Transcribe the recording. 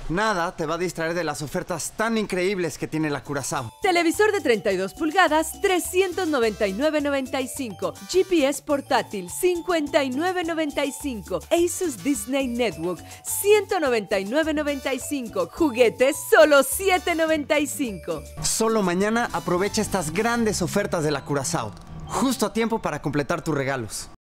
Nada te va a distraer de las ofertas tan increíbles que tiene la Curazao. Televisor de 32 pulgadas, 399.95. GPS portátil, 59.95. Asus Disney Network, 199.95. Juguetes, solo 7.95. Solo mañana aprovecha estas grandes ofertas de la Curazao. Justo a tiempo para completar tus regalos.